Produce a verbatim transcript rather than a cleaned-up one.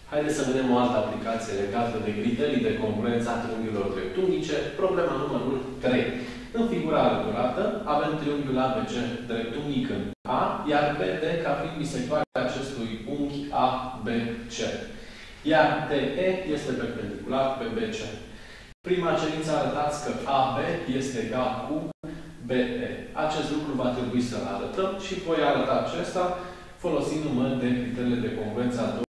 Haideți să vedem o altă aplicație legată de criterii de congruență a triunghiurilor dreptunghice. Problema numărul trei. În figura alăturată avem triunghiul A B C dreptunghic în A, iar B D ca fiind bisectoarea acestui unghi A B C. Iar D E este perpendicular pe B C. Prima cerință arătați că A B este egal cu B E. Acest lucru va trebui să-l arătăm și voi arăta acesta folosindu-mă de criteriile de congruență a